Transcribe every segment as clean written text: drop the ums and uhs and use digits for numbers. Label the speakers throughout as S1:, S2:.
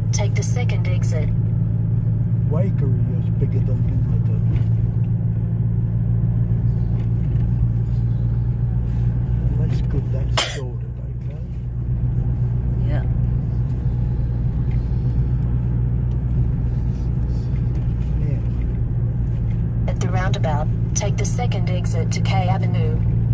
S1: take the second exit.
S2: Wakery is bigger than Limited. That's good, that's sorted, okay?
S3: Yeah.
S2: Yeah.
S1: At the roundabout, take the second exit to K Avenue.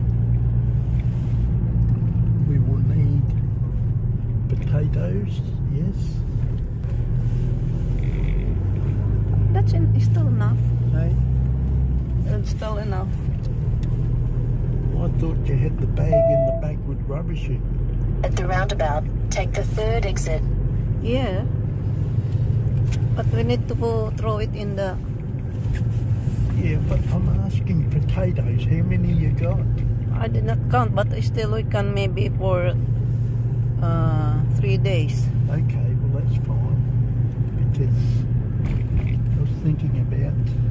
S2: We will need potatoes, yes.
S3: That's still enough.
S2: Hey,
S3: It's still enough.
S2: I thought you had the bag in the back with rubbish in.
S1: At the roundabout, take the third exit.
S3: Yeah. But we need to go throw it in the...
S2: Yeah, but I'm asking potatoes, how many you got?
S3: I did not count, but still we can maybe for 3 days.
S2: Okay, well that's fine. Because I was thinking about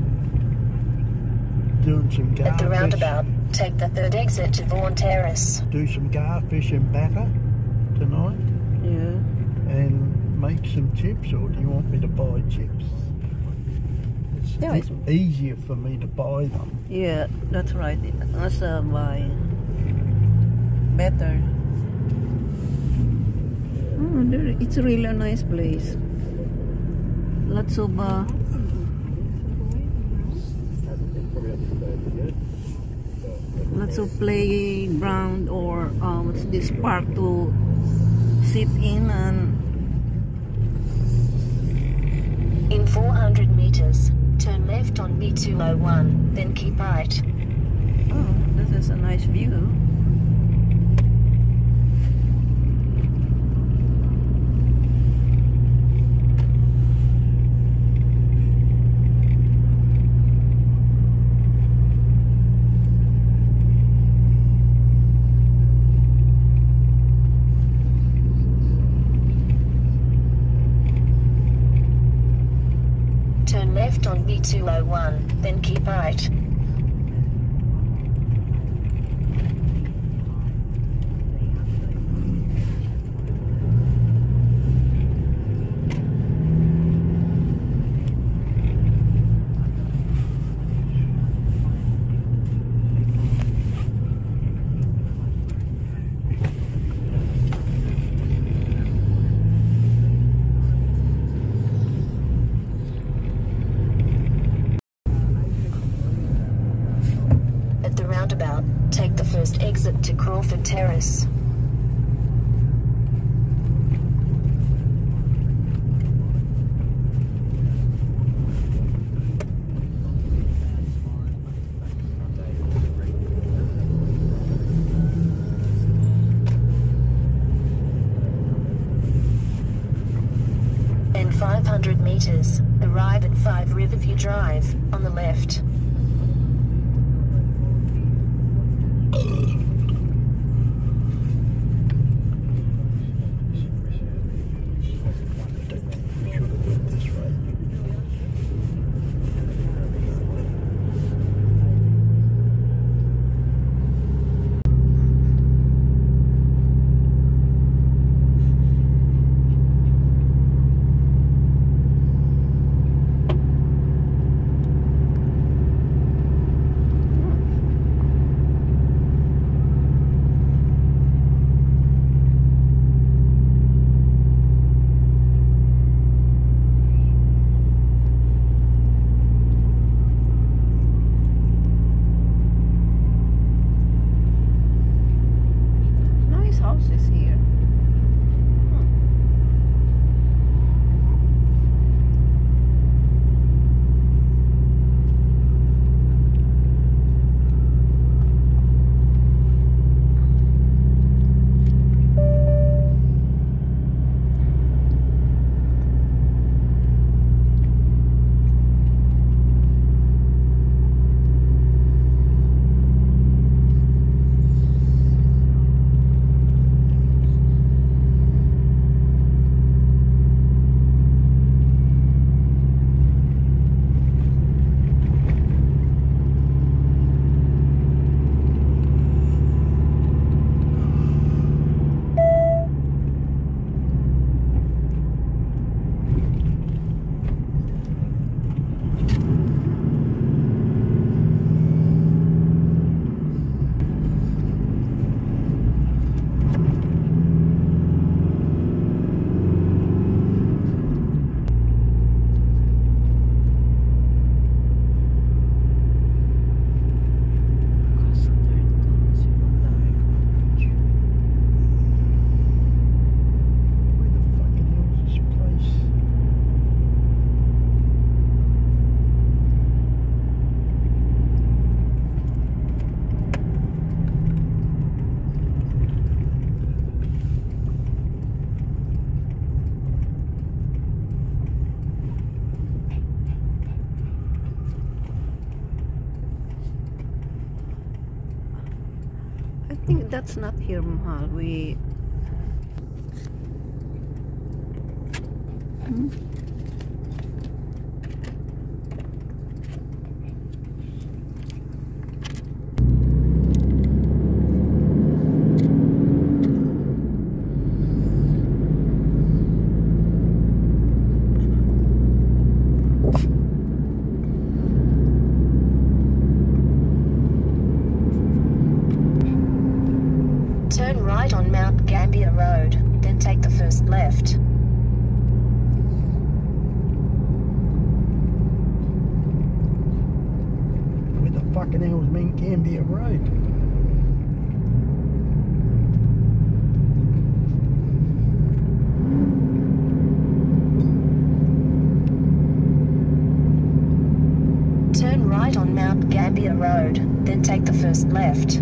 S2: doing some garfish.
S1: At the roundabout, take the third exit to Vaughan Terrace.
S2: Do some garfish and batter tonight
S3: Yeah.
S2: and make some chips, or do you want me to buy chips?
S3: Yeah,
S2: It's easier for me to buy them.
S3: Yeah, that's right. Let's buy better. Oh, it's really a nice place. Lots of playground or what's this, park to sit in. And
S1: In 400 meters, turn left on B201, then keep right.
S3: oh, this is a nice view.
S1: Turn left on B201, then keep right. Roundabout, take the first exit to Crawford Terrace. In 500 meters, arrive at 5 Riverview Drive, on the left.
S3: think that's not here, Mahal. We...
S1: Turn right on Mount Gambier Road, then take the first left.
S2: Where the fucking hell's Mount Gambier Road?
S1: Turn right on Mount Gambier Road, then take the first left.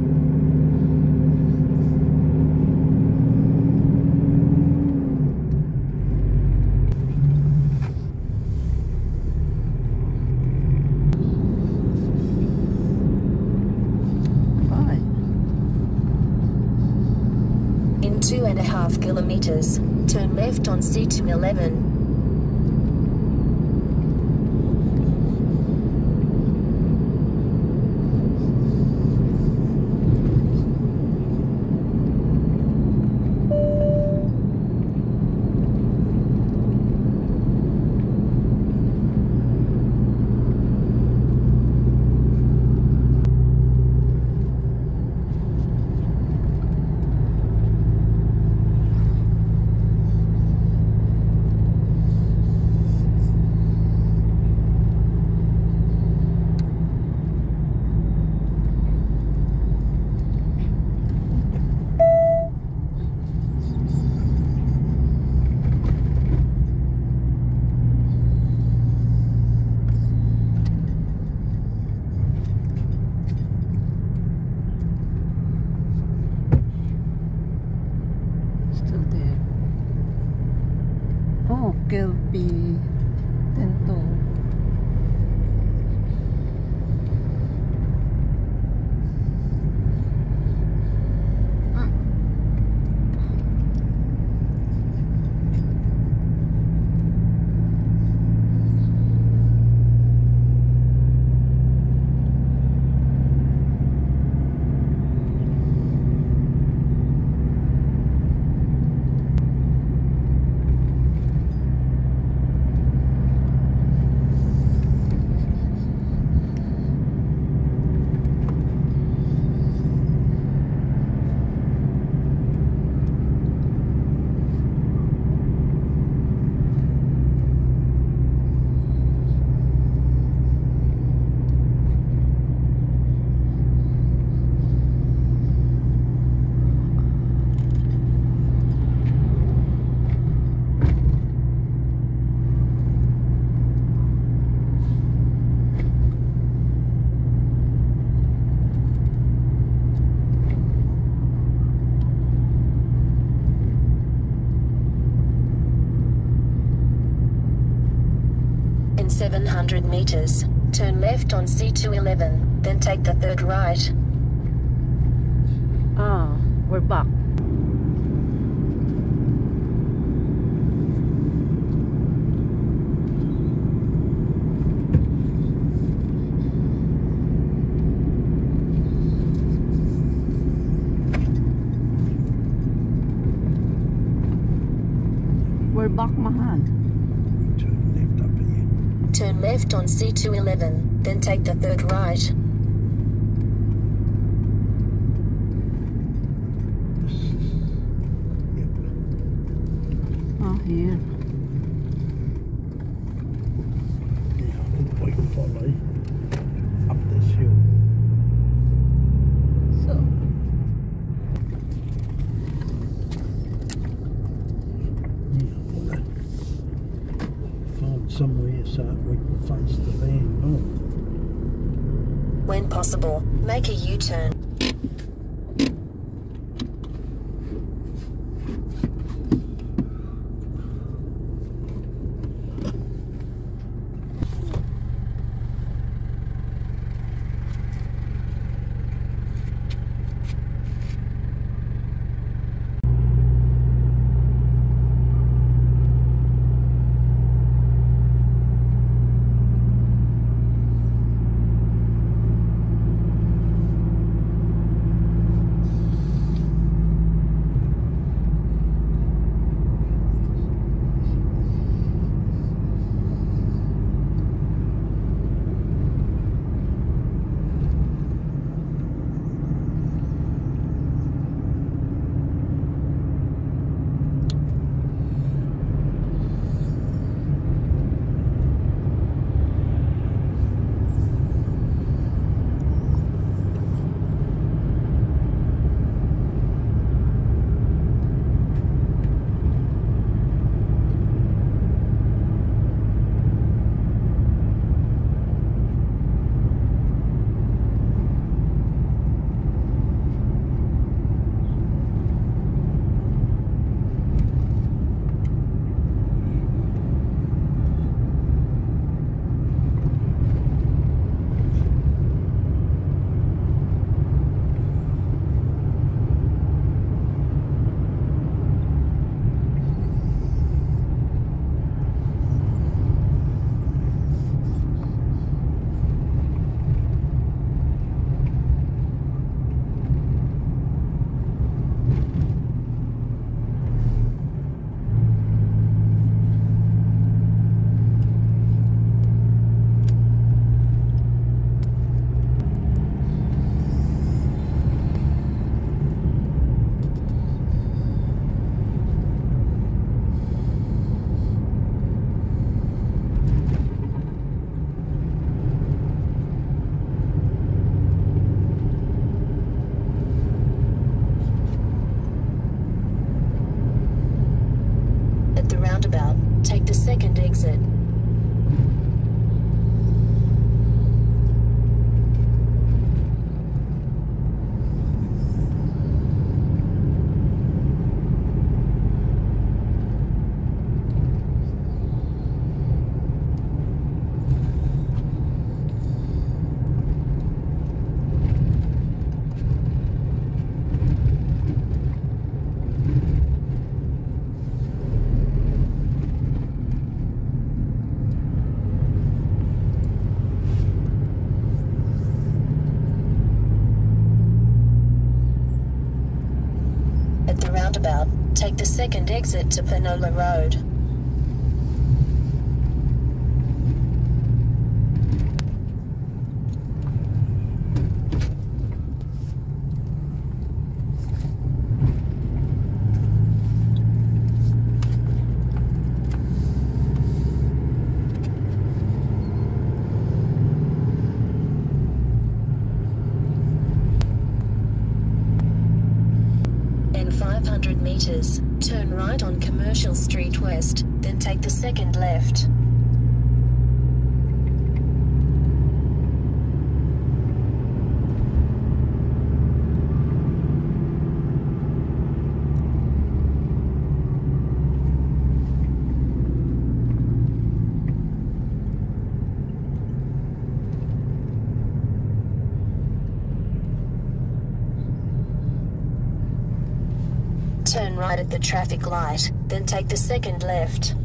S1: In 2.5 kilometers, turn left on C211.
S3: Still there. Oh, Kelpie. Tento. In 700 meters, turn left on C211, then take the third right. Ah, we're back. We're back, Mahal.
S2: Turn left up here.
S1: Turn left on C211, then take the third right.
S2: Yep.
S3: Oh, here.
S2: Yeah, I think we can follow up this hill.
S3: So,
S2: Yeah, I want to find somewhere so we can face the van more.
S1: When possible, make a U-turn.
S3: roundabout, take the second exit to Panola Road. In 500 meters, turn right on Commercial Street West, then take the second left. Turn right at the traffic light, then take the second left.